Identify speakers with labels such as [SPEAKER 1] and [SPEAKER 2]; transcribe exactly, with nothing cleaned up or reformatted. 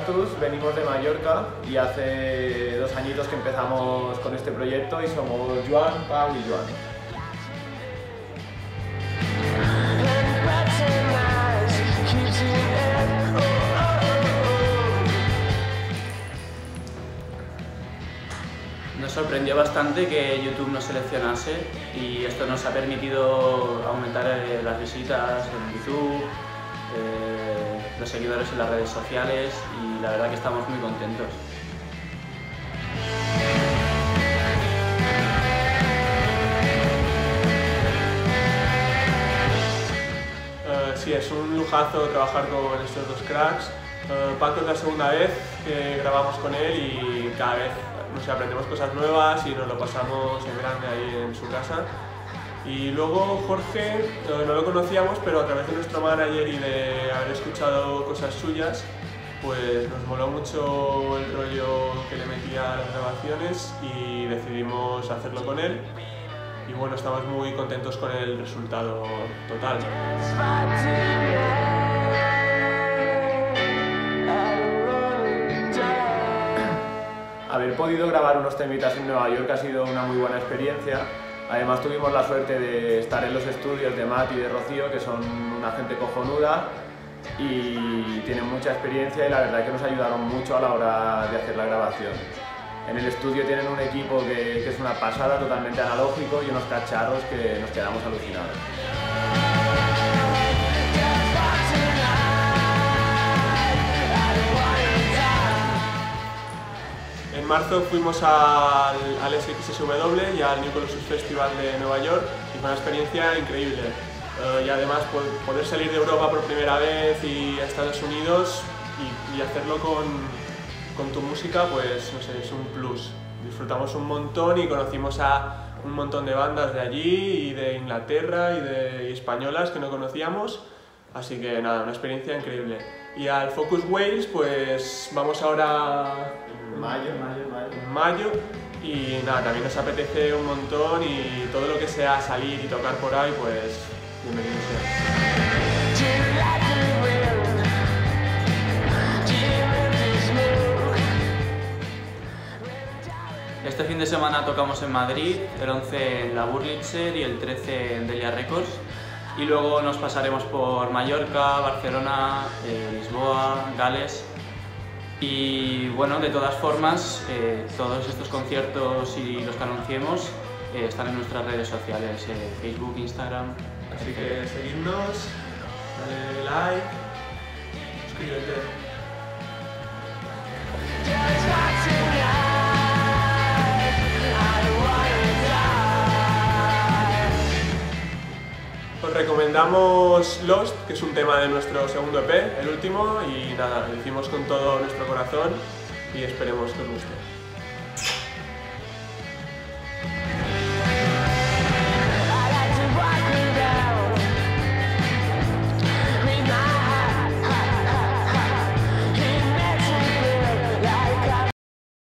[SPEAKER 1] Cactus venimos de Mallorca y hace dos añitos que empezamos con este proyecto y somos Joan, Pau y Joan.
[SPEAKER 2] Nos sorprendió bastante que YouTube nos seleccionase y esto nos ha permitido aumentar eh, las visitas en YouTube, eh, los seguidores en las redes sociales y la verdad que estamos muy contentos.
[SPEAKER 3] Uh, sí, es un lujazo trabajar con estos dos cracks. Uh, Paco es la segunda vez que grabamos con él y cada vez no sé, aprendemos cosas nuevas y nos lo pasamos en grande ahí en su casa. Y luego Jorge, no, no lo conocíamos, pero a través de nuestro manager y de haber escuchado cosas suyas, pues nos moló mucho el rollo que le metía a las grabaciones y decidimos hacerlo con él. Y bueno, estamos muy contentos con el resultado total.
[SPEAKER 1] Haber podido grabar unos temitas en Nueva York ha sido una muy buena experiencia. Además tuvimos la suerte de estar en los estudios de Matt y de Rocío, que son una gente cojonuda y tienen mucha experiencia y la verdad que nos ayudaron mucho a la hora de hacer la grabación. En el estudio tienen un equipo que, que es una pasada, totalmente analógico y unos cacharros que nos quedamos alucinados.
[SPEAKER 3] En marzo fuimos al, al S X S W y al New Colossus Festival de Nueva York y fue una experiencia increíble. Uh, y además poder salir de Europa por primera vez y a Estados Unidos y, y hacerlo con, con tu música, pues no sé, es un plus. Disfrutamos un montón y conocimos a un montón de bandas de allí y de Inglaterra y de y españolas que no conocíamos. Así que nada, una experiencia increíble. Y al Focus Wales, pues vamos ahora
[SPEAKER 1] en mayo, mayo, mayo.
[SPEAKER 3] en mayo y nada, también nos apetece un montón y todo lo que sea salir y tocar por ahí, pues bienvenido sea.
[SPEAKER 2] Este fin de semana tocamos en Madrid, el once en la Wurlitzer y el trece en Delia Records. Y luego nos pasaremos por Mallorca, Barcelona, eh, Lisboa, Gales. Y bueno, de todas formas, eh, todos estos conciertos y los que anunciemos eh, están en nuestras redes sociales, eh, Facebook, Instagram.
[SPEAKER 3] Así que seguidnos, dale like, suscríbete. Os recomendamos Lost, que es un tema de nuestro segundo E P, el último, y nada, lo hicimos con todo nuestro corazón y esperemos que os guste.